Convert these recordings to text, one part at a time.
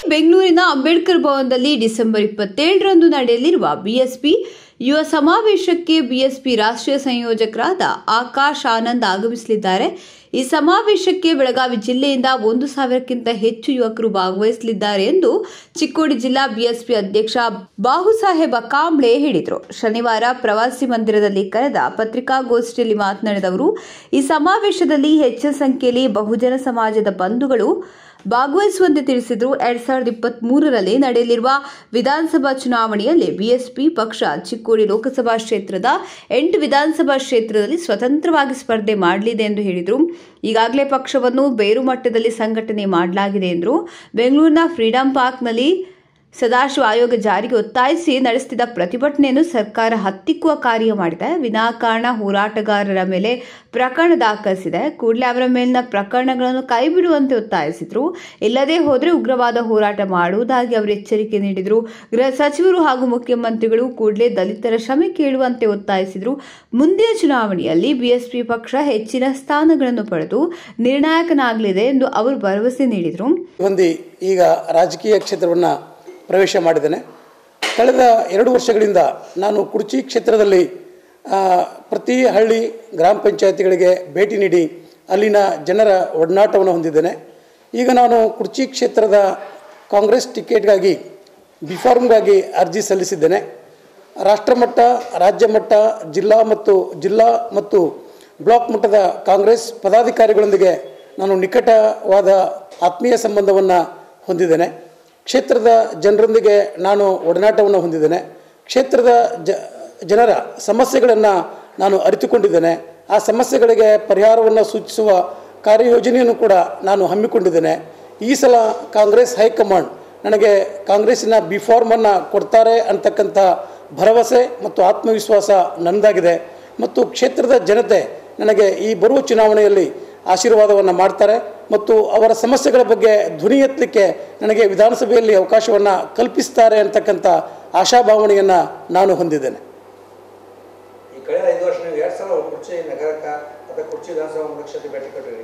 ಬೆಂಗಳೂರಿನ ಅಂಬೇಡ್ಕರ್ ಭವನದಲ್ಲಿ ಡಿಸೆಂಬರ್ 27ರಂದು ನಡೆಯಲಿರುವ ಬಿಎಸ್ಪಿ ಯುವ ಸಮಾವೇಶಕ್ಕೆ ಬಿಎಸ್ಪಿ ರಾಷ್ಟ್ರೀಯ ಸಂಯೋಜಕರಾದ ಆಕಾಶ್ ಆನಂದ್ ಆಗಮಿಸಲಿದ್ದಾರೆ. ಈ ಸಮಾವೇಶಕ್ಕೆ ಬೆಳಗಾವಿ ಜಿಲ್ಲೆಯಿಂದ 1,000ಕ್ಕಿಂತ ಹೆಚ್ಚು ಯುವಕರು ಭಾಗವಹಿಸಲಿದ್ದಾರೆ ಎಂದು ಚಿಕ್ಕೋಡಿ ಜಿಲ್ಲಾ ಬಿಎಸ್ಪಿ ಅಧ್ಯಕ್ಷ ಬಾಹುಸಾಹೇಬ ಕಾಂಬ್ಳೆ ಹೇಳಿದರು. ಶನಿವಾರ ಪ್ರವಾಸಿ ಮಂದಿರದಲ್ಲಿ ಕರೆದ ಪತ್ರಿಕಾಗೋಷ್ಠಿಯಲ್ಲಿ ಮಾತನಾಡಿದ ಅವರು, ಈ ಸಮಾವೇಶದಲ್ಲಿ ಹೆಚ್ಚಿನ ಸಂಖ್ಯೆಯಲ್ಲಿ ಬಹುಜನ ಸಮಾಜದ ಬಂಧುಗಳು ಭಾಗವಹಿಸುವಂತೆ ತಿಳಿಸಿದರು. 2023ರಲ್ಲಿ ನಡೆಯಲಿರುವ ವಿಧಾನಸಭಾ ಚುನಾವಣೆಯಲ್ಲಿ ಬಿಎಸ್ಪಿ ಪಕ್ಷ ಚಿಕ್ಕೋಡಿ ಲೋಕಸಭಾ ಕ್ಷೇತ್ರದ 8 ವಿಧಾನಸಭಾ ಕ್ಷೇತ್ರದಲ್ಲಿ ಸ್ವತಂತ್ರವಾಗಿ ಸ್ಪರ್ಧೆ ಮಾಡಲಿದೆ ಎಂದು ಹೇಳಿದರು. ಈಗಾಗಲೇ ಪಕ್ಷವನ್ನು ಬೇರು ಮಟ್ಟದಲ್ಲಿ ಸಂಘಟನೆ ಮಾಡಲಾಗಿದೆ ಎಂದರು. ಬೆಂಗಳೂರಿನ ಫ್ರೀಡಂ ಪಾರ್ಕ್ನಲ್ಲಿ ಸದಾಶಿವ ಆಯೋಗ ಜಾರಿಗೆ ಒತ್ತಾಯಿಸಿ ನಡೆಸುತ್ತಿದ್ದ ಪ್ರತಿಭಟನೆಯನ್ನು ಸರ್ಕಾರ ಹತ್ತಿಕ್ಕುವ ಕಾರ್ಯ ಮಾಡಿದೆ. ವಿನಾಕಾರಣ ಹೋರಾಟಗಾರರ ಮೇಲೆ ಪ್ರಕರಣ ದಾಖಲಿಸಿದೆ. ಕೂಡಲೇ ಅವರ ಮೇಲಿನ ಪ್ರಕರಣಗಳನ್ನು ಕೈಬಿಡುವಂತೆ ಒತ್ತಾಯಿಸಿದರು. ಇಲ್ಲದೇ ಹೋದರೆ ಉಗ್ರವಾದ ಹೋರಾಟ ಮಾಡುವುದಾಗಿ ಅವರು ಎಚ್ಚರಿಕೆ ನೀಡಿದರು. ಗೃಹ ಸಚಿವರು ಹಾಗೂ ಮುಖ್ಯಮಂತ್ರಿಗಳು ಕೂಡಲೇ ದಲಿತರ ಕ್ಷಮೆ ಕೇಳುವಂತೆ ಒತ್ತಾಯಿಸಿದರು. ಮುಂದಿನ ಚುನಾವಣೆಯಲ್ಲಿ ಬಿಎಸ್ಪಿ ಪಕ್ಷ ಹೆಚ್ಚಿನ ಸ್ಥಾನಗಳನ್ನು ಪಡೆದು ನಿರ್ಣಾಯಕನಾಗಲಿದೆ ಎಂದು ಅವರು ಭರವಸೆ ನೀಡಿದರು. ಈಗ ರಾಜಕೀಯ ಕ್ಷೇತ್ರವನ್ನು ಪ್ರವೇಶ ಮಾಡಿದ್ದೇನೆ. ಕಳೆದ 2 ವರ್ಷಗಳಿಂದ ನಾನು ಕುರ್ಚಿ ಕ್ಷೇತ್ರದಲ್ಲಿ ಪ್ರತಿ ಹಳ್ಳಿ ಗ್ರಾಮ ಪಂಚಾಯತಿಗಳಿಗೆ ಭೇಟಿ ನೀಡಿ ಅಲ್ಲಿನ ಜನರ ಒಡನಾಟವನ್ನು ಹೊಂದಿದ್ದೇನೆ. ಈಗ ನಾನು ಕುರ್ಚಿ ಕ್ಷೇತ್ರದ ಕಾಂಗ್ರೆಸ್ ಟಿಕೆಟ್ಗಾಗಿ ಬಿಫಾರ್ಮ್ಗಾಗಿ ಅರ್ಜಿ ಸಲ್ಲಿಸಿದ್ದೇನೆ. ರಾಷ್ಟ್ರಮಟ್ಟ, ರಾಜ್ಯ ಮಟ್ಟ, ಜಿಲ್ಲಾ ಮತ್ತು ಬ್ಲಾಕ್ ಮಟ್ಟದ ಕಾಂಗ್ರೆಸ್ ಪದಾಧಿಕಾರಿಗಳೊಂದಿಗೆ ನಾನು ನಿಕಟವಾದ ಆತ್ಮೀಯ ಸಂಬಂಧವನ್ನು ಹೊಂದಿದ್ದೇನೆ. ಕ್ಷೇತ್ರದ ಜನರೊಂದಿಗೆ ನಾನು ಒಡನಾಟವನ್ನು ಹೊಂದಿದ್ದೇನೆ. ಕ್ಷೇತ್ರದ ಜನರ ಸಮಸ್ಯೆಗಳನ್ನು ನಾನು ಅರಿತುಕೊಂಡಿದ್ದೇನೆ. ಆ ಸಮಸ್ಯೆಗಳಿಗೆ ಪರಿಹಾರವನ್ನು ಸೂಚಿಸುವ ಕಾರ್ಯಯೋಜನೆಯನ್ನು ಕೂಡ ನಾನು ಹಮ್ಮಿಕೊಂಡಿದ್ದೇನೆ. ಈ ಸಲ ಕಾಂಗ್ರೆಸ್ ಹೈಕಮಾಂಡ್ ನನಗೆ ಕಾಂಗ್ರೆಸ್ಸಿನ ಬಿಫಾರ್ಮನ್ನು ಕೊಡ್ತಾರೆ ಅಂತಕ್ಕಂಥ ಭರವಸೆ ಮತ್ತು ಆತ್ಮವಿಶ್ವಾಸ ನನ್ನದಾಗಿದೆ. ಮತ್ತು ಕ್ಷೇತ್ರದ ಜನತೆ ನನಗೆ ಈ ಬರುವ ಚುನಾವಣೆಯಲ್ಲಿ ಆಶೀರ್ವಾದವನ್ನು ಮಾಡ್ತಾರೆ ಮತ್ತು ಅವರ ಸಮಸ್ಯೆಗಳ ಬಗ್ಗೆ ಧ್ವನಿ ಎತ್ತಲಿಕ್ಕೆ ನನಗೆ ವಿಧಾನಸಭೆಯಲ್ಲಿ ಅವಕಾಶವನ್ನು ಕಲ್ಪಿಸ್ತಾರೆ ಅಂತಕ್ಕಂಥ ಆಶಾಭಾವನೆಯನ್ನು ನಾನು ಹೊಂದಿದ್ದೇನೆ. ಈ ಕಳೆದ 5 ವರ್ಷ ನೀವು 2 ಸಲ ಕುರ್ಚಿ ನಗರಕ್ಕೆ ಅಥವಾ ಕುರ್ಚಿ ವಿಧಾನಸಭಾ ಕ್ಷೇತ್ರಕ್ಕೆ ಭೇಟಿ ಕೊಟ್ಟಿರಿ.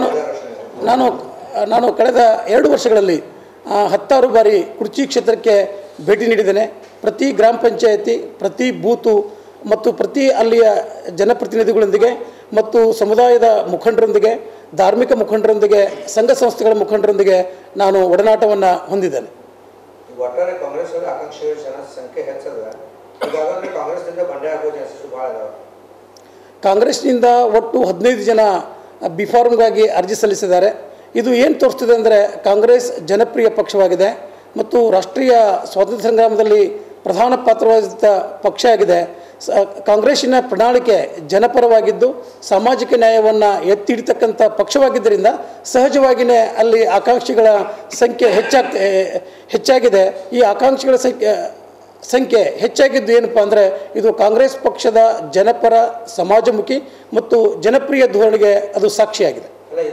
ನಾನು ಕಳೆದ 2 ವರ್ಷಗಳಲ್ಲಿ 10 ಬಾರಿ ಕುರ್ಚಿ ಕ್ಷೇತ್ರಕ್ಕೆ ಭೇಟಿ ನೀಡಿದ್ದೇನೆ. ಪ್ರತಿ ಗ್ರಾಮ ಪಂಚಾಯತಿ, ಪ್ರತಿ ಬೂತು ಮತ್ತು ಪ್ರತಿ ಅಲ್ಲಿಯ ಜನಪ್ರತಿನಿಧಿಗಳೊಂದಿಗೆ ಮತ್ತು ಸಮುದಾಯದ ಮುಖಂಡರೊಂದಿಗೆ, ಧಾರ್ಮಿಕ ಮುಖಂಡರೊಂದಿಗೆ, ಸಂಘ ಸಂಸ್ಥೆಗಳ ಮುಖಂಡರೊಂದಿಗೆ ನಾನು ಒಡನಾಟವನ್ನು ಹೊಂದಿದ್ದೇನೆ. ಒಟ್ಟಾರೆ ಕಾಂಗ್ರೆಸ್ ಆಕಾಂಕ್ಷಿಗಳ ಜನ ಸಂಖ್ಯೆ ಹೆಚ್ಚದ. ಈಗಾಗಲೇ ಕಾಂಗ್ರೆಸ್ನಿಂದ ಬಂಡೆ ಆಗೋ ಚಾನ್ಸಸ್ ಭಾಳ ಇದಾವೆ. ಕಾಂಗ್ರೆಸ್ನಿಂದ ಒಟ್ಟು 15 ಜನ ಬಿಫಾರ್ಮ್ಗಾಗಿ ಅರ್ಜಿ ಸಲ್ಲಿಸಿದ್ದಾರೆ. ಇದು ಏನು ತೋರಿಸ್ತಿದೆ ಅಂದರೆ ಕಾಂಗ್ರೆಸ್ ಜನಪ್ರಿಯ ಪಕ್ಷವಾಗಿದೆ ಮತ್ತು ರಾಷ್ಟ್ರೀಯ ಸ್ವಾತಂತ್ರ್ಯ ಸಂಗ್ರಾಮದಲ್ಲಿ ಪ್ರಧಾನ ಪಾತ್ರವಹಿಸಿದ ಪಕ್ಷ ಆಗಿದೆ. ಕಾಂಗ್ರೆಸ್ಸಿನ ಪ್ರಣಾಳಿಕೆ ಜನಪರವಾಗಿದ್ದು ಸಾಮಾಜಿಕ ನ್ಯಾಯವನ್ನು ಎತ್ತಿ ಹಿಡಿತಕ್ಕಂಥ ಪಕ್ಷವಾಗಿದ್ದರಿಂದ ಸಹಜವಾಗಿಯೇ ಅಲ್ಲಿ ಆಕಾಂಕ್ಷಿಗಳ ಸಂಖ್ಯೆ ಹೆಚ್ಚಾಗಿದೆ. ಈ ಆಕಾಂಕ್ಷಿಗಳ ಸಂಖ್ಯೆ ಹೆಚ್ಚಾಗಿದ್ದು ಏನಪ್ಪ ಅಂದರೆ ಇದು ಕಾಂಗ್ರೆಸ್ ಪಕ್ಷದ ಜನಪರ, ಸಮಾಜಮುಖಿ ಮತ್ತು ಜನಪ್ರಿಯ ಧೋರಣೆಗೆ ಅದು ಸಾಕ್ಷಿಯಾಗಿದೆ.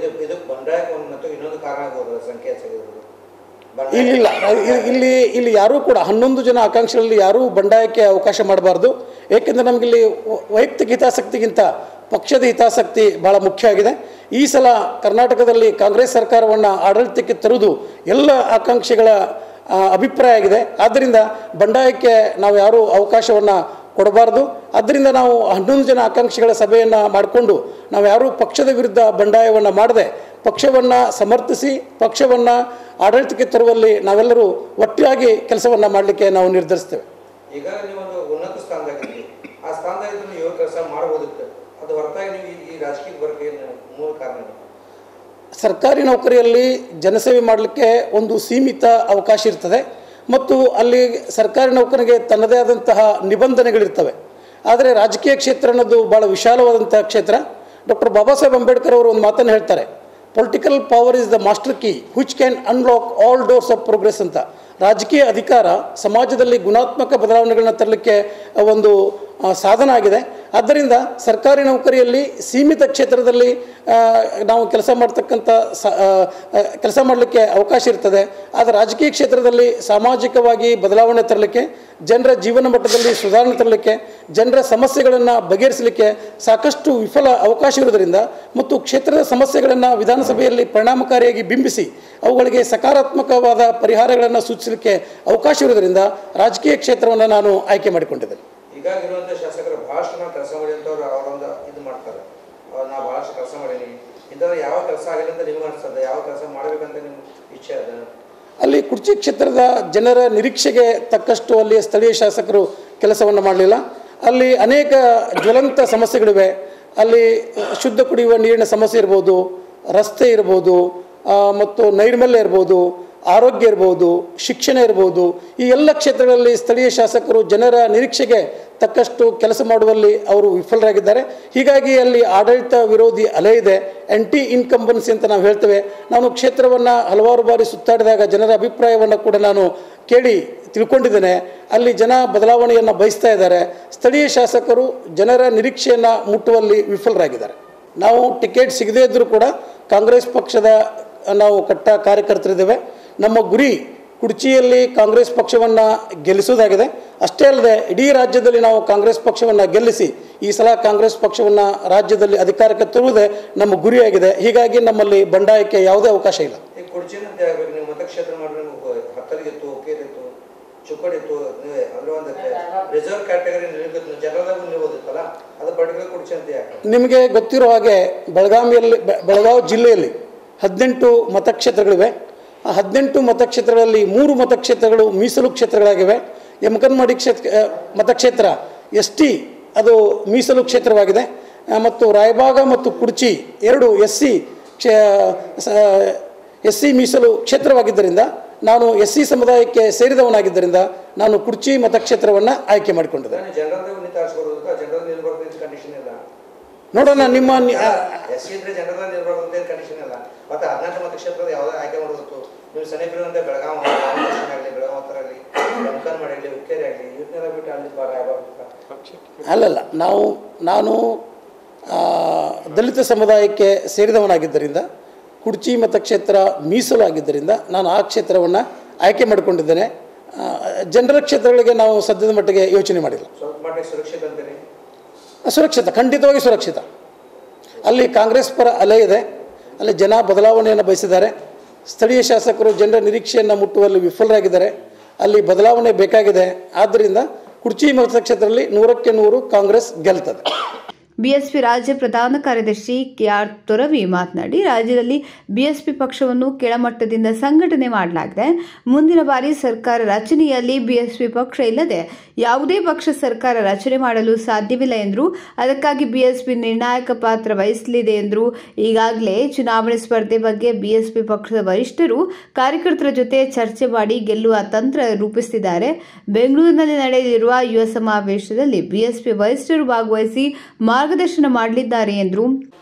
ಇಲ್ಲಿ ಯಾರೂ ಕೂಡ 11 ಜನ ಆಕಾಂಕ್ಷಿಗಳಲ್ಲಿ ಯಾರೂ ಬಂಡಾಯಕ್ಕೆ ಅವಕಾಶ ಮಾಡಬಾರ್ದು. ಏಕೆಂದರೆ ನಮಗಿಲ್ಲಿ ವೈಯಕ್ತಿಕ ಹಿತಾಸಕ್ತಿಗಿಂತ ಪಕ್ಷದ ಹಿತಾಸಕ್ತಿ ಭಾಳ ಮುಖ್ಯ ಆಗಿದೆ. ಈ ಸಲ ಕರ್ನಾಟಕದಲ್ಲಿ ಕಾಂಗ್ರೆಸ್ ಸರ್ಕಾರವನ್ನು ಆಡಳಿತಕ್ಕೆ ತರುವುದು ಎಲ್ಲ ಆಕಾಂಕ್ಷಿಗಳ ಅಭಿಪ್ರಾಯ ಆಗಿದೆ. ಆದ್ದರಿಂದ ಬಂಡಾಯಕ್ಕೆ ನಾವು ಯಾರೂ ಅವಕಾಶವನ್ನು ಕೊಡಬಾರ್ದು. ಆದ್ದರಿಂದ ನಾವು 11 ಜನ ಆಕಾಂಕ್ಷಿಗಳ ಸಭೆಯನ್ನು ಮಾಡಿಕೊಂಡು ನಾವು ಯಾರೂ ಪಕ್ಷದ ವಿರುದ್ಧ ಬಂಡಾಯವನ್ನು ಮಾಡದೆ ಪಕ್ಷವನ್ನು ಸಮರ್ಥಿಸಿ ಪಕ್ಷವನ್ನು ಆಡಳಿತಕ್ಕೆ ತರುವಲ್ಲಿ ನಾವೆಲ್ಲರೂ ಒಟ್ಟಾಗಿ ಕೆಲಸವನ್ನು ಮಾಡಲಿಕ್ಕೆ ನಾವು ನಿರ್ಧರಿಸ್ತೇವೆ. ಈಗ ನೀವೊಂದು ಉನ್ನತ ಸ್ಥಾನದಾಗಿದ್ದೀರಿ. ಆ ಸ್ಥಾನದಾಗಿದ್ದು ನೀವು ಕೆಲಸ ಮಾಡಬಹುದಿತ್ತು. ಅದು ಹೊರತಾಗಿ ನೀವು ಈ ರಾಜಕೀಯ ಬರಕ್ಕೆ ಮೂಲ ಕಾರಣ? ಸರ್ಕಾರಿ ನೌಕರಿಯಲ್ಲಿ ಜನಸೇವೆ ಮಾಡಲಿಕ್ಕೆ ಒಂದು ಸೀಮಿತ ಅವಕಾಶ ಇರ್ತದೆ ಮತ್ತು ಅಲ್ಲಿ ಸರ್ಕಾರಿ ನೌಕರಿಗೆ ತನ್ನದೇ ಆದಂತಹ ನಿಬಂಧನೆಗಳಿರ್ತವೆ. ಆದರೆ ರಾಜಕೀಯ ಕ್ಷೇತ್ರ ಅನ್ನೋದು ಭಾಳ ವಿಶಾಲವಾದಂತಹ ಕ್ಷೇತ್ರ. ಡಾಕ್ಟರ್ ಬಾಬಾ ಸಾಹೇಬ್ ಅಂಬೇಡ್ಕರ್ ಅವರು ಒಂದು ಮಾತನ್ನು ಹೇಳ್ತಾರೆ, political power is the master key which can unlock all doors of progress ಅಂತ. ರಾಜಕೀಯ ಅಧಿಕಾರ ಸಮಾಜದಲ್ಲಿ ಗುಣಾತ್ಮಕ ಬದಲಾವಣೆಗಳನ್ನ ತರಲಿಕ್ಕೆ ಒಂದು ಸಾಧನ ಆಗಿದೆ. ಆದ್ದರಿಂದ ಸರ್ಕಾರಿ ನೌಕರಿಯಲ್ಲಿ ಸೀಮಿತ ಕ್ಷೇತ್ರದಲ್ಲಿ ನಾವು ಕೆಲಸ ಮಾಡ್ತಕ್ಕಂಥ ಕೆಲಸ ಮಾಡಲಿಕ್ಕೆ ಅವಕಾಶ ಇರ್ತದೆ. ಆದರೆ ರಾಜಕೀಯ ಕ್ಷೇತ್ರದಲ್ಲಿ ಸಾಮಾಜಿಕವಾಗಿ ಬದಲಾವಣೆ ತರಲಿಕ್ಕೆ, ಜನರ ಜೀವನ ಮಟ್ಟದಲ್ಲಿ ಸುಧಾರಣೆ ತರಲಿಕ್ಕೆ, ಜನರ ಸಮಸ್ಯೆಗಳನ್ನು ಬಗೆಹರಿಸಲಿಕ್ಕೆ ಸಾಕಷ್ಟು ವಿಫಲ ಅವಕಾಶ ಇರುವುದರಿಂದ ಮತ್ತು ಕ್ಷೇತ್ರದ ಸಮಸ್ಯೆಗಳನ್ನು ವಿಧಾನಸಭೆಯಲ್ಲಿ ಪರಿಣಾಮಕಾರಿಯಾಗಿ ಬಿಂಬಿಸಿ ಅವುಗಳಿಗೆ ಸಕಾರಾತ್ಮಕವಾದ ಪರಿಹಾರಗಳನ್ನು ಸೂಚಿಸಲಿಕ್ಕೆ ಅವಕಾಶ ಇರುವುದರಿಂದ ರಾಜಕೀಯ ಕ್ಷೇತ್ರವನ್ನು ನಾನು ಆಯ್ಕೆ ಮಾಡಿಕೊಂಡಿದ್ದೇನೆ. ಈಗಾಗಿರುವಂಥ ಶಾಸಕರು ಭಾಳಷ್ಟು ನಾವು ಕೆಲಸ ಮಾಡಿ ಅಂತವ್ರು ಅವರೊಂದು ಇದು ಮಾಡ್ತಾರೆ, ನಾವು ಭಾಳಷ್ಟು ಕೆಲಸ ಮಾಡೀನಿ ಇಂಥದ್ದು ಯಾವ ಕೆಲಸ ಆಗಿಲ್ಲ ಅಂತ ನಿಮ್ಗೆ ಅನಿಸ್ತದೆ, ಯಾವ ಕೆಲಸ ಮಾಡಬೇಕಂತ ನಿಮ್ಮ ಇಚ್ಛೆ ಅದ? ಅಲ್ಲಿ ಕುರ್ಚಿ ಕ್ಷೇತ್ರದ ಜನರ ನಿರೀಕ್ಷೆಗೆ ತಕ್ಕಷ್ಟು ಅಲ್ಲಿ ಸ್ಥಳೀಯ ಶಾಸಕರು ಕೆಲಸವನ್ನು ಮಾಡಲಿಲ್ಲ. ಅಲ್ಲಿ ಅನೇಕ ಜ್ವಲಂತ ಸಮಸ್ಯೆಗಳಿವೆ. ಅಲ್ಲಿ ಶುದ್ಧ ಕುಡಿಯುವ ನೀರಿನ ಸಮಸ್ಯೆ ಇರ್ಬೋದು, ರಸ್ತೆ ಇರ್ಬೋದು, ಮತ್ತು ನೈರ್ಮಲ್ಯ ಇರ್ಬೋದು, ಆರೋಗ್ಯ ಇರ್ಬೋದು, ಶಿಕ್ಷಣ ಇರ್ಬೋದು. ಈ ಎಲ್ಲ ಕ್ಷೇತ್ರಗಳಲ್ಲಿ ಸ್ಥಳೀಯ ಶಾಸಕರು ಜನರ ನಿರೀಕ್ಷೆಗೆ ತಕ್ಕಷ್ಟು ಕೆಲಸ ಮಾಡುವಲ್ಲಿ ಅವರು ವಿಫಲರಾಗಿದ್ದಾರೆ. ಹೀಗಾಗಿ ಅಲ್ಲಿ ಆಡಳಿತ ವಿರೋಧಿ ಅಲೆ ಇದೆ, ಆ್ಯಂಟಿ ಇನ್ಕಂಬನ್ಸಿ ಅಂತ ನಾವು ಹೇಳ್ತೇವೆ. ನಾನು ಕ್ಷೇತ್ರವನ್ನು ಹಲವಾರು ಬಾರಿ ಸುತ್ತಾಡಿದಾಗ ಜನರ ಅಭಿಪ್ರಾಯವನ್ನು ಕೂಡ ನಾನು ಕೇಳಿ ತಿಳ್ಕೊಂಡಿದ್ದೇನೆ. ಅಲ್ಲಿ ಜನ ಬದಲಾವಣೆಯನ್ನು ಬಯಸ್ತಾ ಇದ್ದಾರೆ. ಸ್ಥಳೀಯ ಶಾಸಕರು ಜನರ ನಿರೀಕ್ಷೆಯನ್ನು ಮುಟ್ಟುವಲ್ಲಿ ವಿಫಲರಾಗಿದ್ದಾರೆ. ನಾವು ಟಿಕೆಟ್ ಸಿಗದೇ ಇದ್ದರೂ ಕೂಡ ಕಾಂಗ್ರೆಸ್ ಪಕ್ಷದ ನಾವು ಕಟ್ಟ ಕಾರ್ಯಕರ್ತರಿದ್ದೇವೆ. ನಮ್ಮ ಗುರಿ ಕುರ್ಚಿಯಲ್ಲಿ ಕಾಂಗ್ರೆಸ್ ಪಕ್ಷವನ್ನು ಗೆಲ್ಲಿಸೋದಾಗಿದೆ. ಅಷ್ಟೇ ಅಲ್ಲದೆ ಇಡೀ ರಾಜ್ಯದಲ್ಲಿ ನಾವು ಕಾಂಗ್ರೆಸ್ ಪಕ್ಷವನ್ನು ಗೆಲ್ಲಿಸಿ ಈ ಸಲ ಕಾಂಗ್ರೆಸ್ ಪಕ್ಷವನ್ನು ರಾಜ್ಯದಲ್ಲಿ ಅಧಿಕಾರಕ್ಕೆ ತರುವುದೇ ನಮ್ಮ ಗುರಿಯಾಗಿದೆ. ಹೀಗಾಗಿ ನಮ್ಮಲ್ಲಿ ಬಂಡಾಯಕ್ಕೆ ಯಾವುದೇ ಅವಕಾಶ ಇಲ್ಲ. ಈ ಕುರ್ಚಿನಂತೆ ಆಗಬೇಕು, ನೀವು ಮತಕ್ಷೇತ್ರ ಮಾಡಿದ್ರೆ ಹತ್ತರಿಗಿತ್ತು, ಕೇರಿತ್ತು, ಚುಕ್ಕಡಿತ್ತು, ಅಂದ್ರೆ ಒಂದು ರಿಸರ್ವ್ ಕ್ಯಾಟಗರಿ ಜನರದಾಗ ನಿಲ್ಲೋದಿತ್ತಲ್ಲ, ಅದು ಪರ್ಟಿಕ್ಯುಲರ್ ಕುರ್ಚಿ ಅಂತ ಯಾಕೆ? ನಿಮಗೆ ಗೊತ್ತಿರೋ ಹಾಗೆ ಬೆಳಗಾವಿ ಜಿಲ್ಲೆಯಲ್ಲಿ 18 ಮತಕ್ಷೇತ್ರಗಳಿವೆ. ಆ 18 ಮತಕ್ಷೇತ್ರಗಳಲ್ಲಿ 3 ಮತಕ್ಷೇತ್ರಗಳು ಮೀಸಲು ಕ್ಷೇತ್ರಗಳಾಗಿವೆ. ಯಮಕನ್ಮಡಿ ಮತಕ್ಷೇತ್ರ ST ಅದು ಮೀಸಲು ಕ್ಷೇತ್ರವಾಗಿದೆ. ಮತ್ತು ರಾಯಬಾಗ ಮತ್ತು ಕುರ್ಚಿ 2 SC ಮೀಸಲು ಕ್ಷೇತ್ರವಾಗಿದ್ದರಿಂದ ನಾನು SC ಸಮುದಾಯಕ್ಕೆ ಸೇರಿದವನಾಗಿದ್ದರಿಂದ ನಾನು ಕುರ್ಚಿ ಮತಕ್ಷೇತ್ರವನ್ನು ಆಯ್ಕೆ ಮಾಡಿಕೊಂಡಿದ್ದೆ. ನೋಡೋಣ, ನಿಮ್ಮ ಮತ್ತೆ 18 ಮತಕ್ಷೇತ್ರದ ಯಾವುದೇ ಆಯ್ಕೆ ಮಾಡಬೇಕು. ನೀವು ಸನಿಪಿರುವಂತೆ ಬೆಳಗಾವಿ ಆಗಲಿ, ಬೆಳಗಾವಿ ಆಗಲಿ, ಯಮಕನ್ಮಡಿ ಆಗಲಿ, ಹುಕ್ಕೇರಿ ಆಗಲಿ, ಇವನ್ನೆಲ್ಲ ಬಿಟ್ಟು ಅಲ್ಲಿ ಅಲ್ಲಲ್ಲ, ನಾನು ದಲಿತ ಸಮುದಾಯಕ್ಕೆ ಸೇರಿದವನಾಗಿದ್ದರಿಂದ ಕುರ್ಚಿ ಮತಕ್ಷೇತ್ರ ಮೀಸಲು ಆಗಿದ್ದರಿಂದ ನಾನು ಆ ಕ್ಷೇತ್ರವನ್ನು ಆಯ್ಕೆ ಮಾಡಿಕೊಂಡಿದ್ದೇನೆ. ಜನರ ಕ್ಷೇತ್ರಗಳಿಗೆ ನಾವು ಸದ್ಯದ ಮಟ್ಟಿಗೆ ಯೋಚನೆ ಮಾಡಿಲ್ಲ. ಸ್ವಲ್ಪ ಮಟ್ಟಿಗೆ ಸುರಕ್ಷಿತ ಅಂತೀರಿ? ಸುರಕ್ಷಿತ, ಖಂಡಿತವಾಗಿ ಸುರಕ್ಷಿತ. ಅಲ್ಲಿ ಕಾಂಗ್ರೆಸ್ ಪರ ಅಲೆ ಇದೆ. ಅಲ್ಲಿ ಜನ ಬದಲಾವಣೆಯನ್ನು ಬಯಸಿದ್ದಾರೆ. ಸ್ಥಳೀಯ ಶಾಸಕರು ಜನರ ನಿರೀಕ್ಷೆಯನ್ನು ಮುಟ್ಟುವಲ್ಲಿ ವಿಫಲರಾಗಿದ್ದಾರೆ. ಅಲ್ಲಿ ಬದಲಾವಣೆ ಬೇಕಾಗಿದೆ. ಆದ್ದರಿಂದ ಕುರ್ಚಿ ಮತಕ್ಷೇತ್ರದಲ್ಲಿ 100ಕ್ಕೆ 100 ಕಾಂಗ್ರೆಸ್ ಗೆಲ್ತದೆ. ಬಿಎಸ್ಪಿ ರಾಜ್ಯ ಪ್ರಧಾನ ಕಾರ್ಯದರ್ಶಿ ಕೆಆರ್ ತೊರವಿ ಮಾತನಾಡಿ, ರಾಜ್ಯದಲ್ಲಿ ಬಿಎಸ್ಪಿ ಪಕ್ಷವನ್ನು ಕೆಳಮಟ್ಟದಿಂದ ಸಂಘಟನೆ ಮಾಡಲಾಗಿದೆ. ಮುಂದಿನ ಬಾರಿ ಸರ್ಕಾರ ರಚನೆಯಲ್ಲಿ ಬಿಎಸ್ಪಿ ಪಕ್ಷ ಇಲ್ಲದೆ ಯಾವುದೇ ಪಕ್ಷ ಸರ್ಕಾರ ರಚನೆ ಮಾಡಲು ಸಾಧ್ಯವಿಲ್ಲ ಎಂದರು. ಅದಕ್ಕಾಗಿ ಬಿಎಸ್ಪಿ ನಿರ್ಣಾಯಕ ಪಾತ್ರ ವಹಿಸಲಿದೆ ಎಂದರು. ಈಗಾಗಲೇ ಚುನಾವಣೆ ಸ್ಪರ್ಧೆ ಬಗ್ಗೆ ಬಿಎಸ್ಪಿ ಪಕ್ಷದ ವರಿಷ್ಠರು ಕಾರ್ಯಕರ್ತರ ಜೊತೆ ಚರ್ಚೆ ಮಾಡಿ ಗೆಲ್ಲುವ ತಂತ್ರ ರೂಪಿಸುತ್ತಿದ್ದಾರೆ. ಬೆಂಗಳೂರಿನಲ್ಲಿ ನಡೆಯಲಿರುವ ಯುವ ಸಮಾವೇಶದಲ್ಲಿ ಬಿಎಸ್ಪಿ ವರಿಷ್ಠರು ಭಾಗವಹಿಸಿ ಮಾರ್ಗದರ್ಶನ ಮಾಡಲಿದ್ದಾರೆ ಎಂದರು.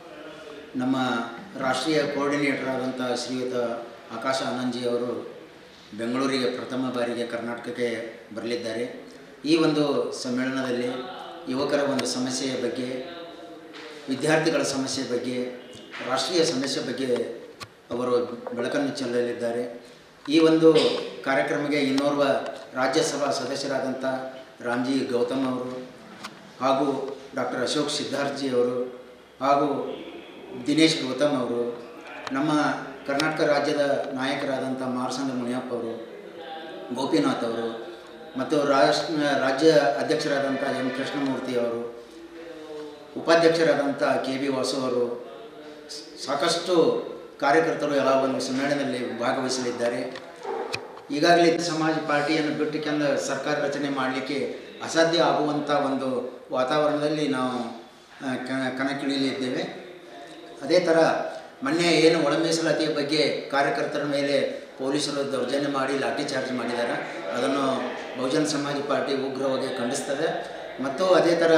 ನಮ್ಮ ರಾಷ್ಟ್ರೀಯ ಕೋಆರ್ಡಿನೇಟರ್ ಆದಂಥ ಶ್ರೀಯುತ ಆಕಾಶ ಆನಂದ್ಜಿ ಅವರು ಬೆಂಗಳೂರಿಗೆ ಪ್ರಥಮ ಬಾರಿಗೆ ಕರ್ನಾಟಕಕ್ಕೆ ಬರಲಿದ್ದಾರೆ. ಈ ಒಂದು ಸಮ್ಮೇಳನದಲ್ಲಿ ಯುವಕರ ಒಂದು ಸಮಸ್ಯೆಯ ಬಗ್ಗೆ, ವಿದ್ಯಾರ್ಥಿಗಳ ಸಮಸ್ಯೆ ಬಗ್ಗೆ, ರಾಷ್ಟ್ರೀಯ ಸಮಸ್ಯೆ ಬಗ್ಗೆ ಅವರು ಬೆಳಕನ್ನು ಚೆಲ್ಲಲಿದ್ದಾರೆ. ಈ ಒಂದು ಕಾರ್ಯಕ್ರಮಕ್ಕೆ ಇನ್ನೋರ್ವ ರಾಜ್ಯಸಭಾ ಸದಸ್ಯರಾದಂಥ ರಾಮ್ಜಿ ಗೌತಮ್ ಅವರು ಹಾಗೂ ಡಾಕ್ಟರ್ ಅಶೋಕ್ ಸಿದ್ಧಾರ್ಥಜಿ ಅವರು ಹಾಗೂ ದಿನೇಶ್ ಗೌತಮ್ ಅವರು, ನಮ್ಮ ಕರ್ನಾಟಕ ರಾಜ್ಯದ ನಾಯಕರಾದಂಥ ಮಾರ್ಸಂಗ ಮುನಿಯಪ್ಪ ಅವರು, ಗೋಪಿನಾಥ್ ಅವರು ಮತ್ತು ರಾಜ್ಯ ಅಧ್ಯಕ್ಷರಾದಂಥ ಎಂ ಕೃಷ್ಣಮೂರ್ತಿ ಅವರು, ಉಪಾಧ್ಯಕ್ಷರಾದಂಥ KB ವಾಸು ಅವರು, ಸಾಕಷ್ಟು ಕಾರ್ಯಕರ್ತರು ಎಲ್ಲ ಒಂದು ಸಮ್ಮೇಳನದಲ್ಲಿ ಭಾಗವಹಿಸಲಿದ್ದಾರೆ. ಈಗಾಗಲೇ ಸಮಾಜ ಪಾರ್ಟಿಯನ್ನು ಬಿಟ್ಟುಕೊಂಡು ಸರ್ಕಾರ ರಚನೆ ಮಾಡಲಿಕ್ಕೆ ಅಸಾಧ್ಯ ಆಗುವಂಥ ಒಂದು ವಾತಾವರಣದಲ್ಲಿ ನಾವು ಕಣಕ್ಕಿಳಿಯಲಿದ್ದೇವೆ. ಅದೇ ಥರ ಮೊನ್ನೆ ಏನು ಒಳ ಮೀಸಲಾತಿಯ ಬಗ್ಗೆ ಕಾರ್ಯಕರ್ತರ ಮೇಲೆ ಪೊಲೀಸರು ದೌರ್ಜನ್ಯ ಮಾಡಿ ಲಾಠಿ ಚಾರ್ಜ್ ಮಾಡಿದ್ದಾರೆ. ಅದನ್ನು ಬಹುಜನ ಸಮಾಜ ಪಾರ್ಟಿ ಉಗ್ರವಾಗಿ ಖಂಡಿಸ್ತದೆ. ಮತ್ತು ಅದೇ ಥರ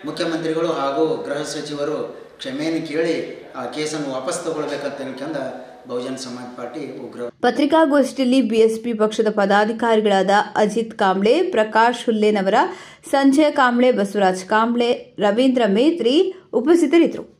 ಮುಖ್ಯಮಂತ್ರಿಗಳು ಹಾಗೂ ಗೃಹ ಸಚಿವರು ಕ್ಷಮೆಯನ್ನು ಕೇಳಿ ಆ ಕೇಸನ್ನು ವಾಪಸ್ ತಗೊಳ್ಬೇಕಂತ ಅನ್ಕೊಂಡು ಬಹುಜನ ಸಮಾಜ ಪಾರ್ಟಿ ಉಗ್ರ. ಪತ್ರಿಕಾಗೋಷ್ಠಿಯಲ್ಲಿ ಬಿಎಸ್ಪಿ ಪಕ್ಷದ ಪದಾಧಿಕಾರಿಗಳಾದ ಅಜಿತ್ ಕಾಂಬ್ಳೆ, ಪ್ರಕಾಶ್ ಹುಲ್ಲೇನವರ, ಸಂಜಯ್ ಕಾಂಬ್ಳೆ, ಬಸವರಾಜ್ ಕಾಂಬ್ಳೆ, ರವೀಂದ್ರ ಮೇತ್ರಿ ಉಪಸ್ಥಿತರಿದ್ದರು.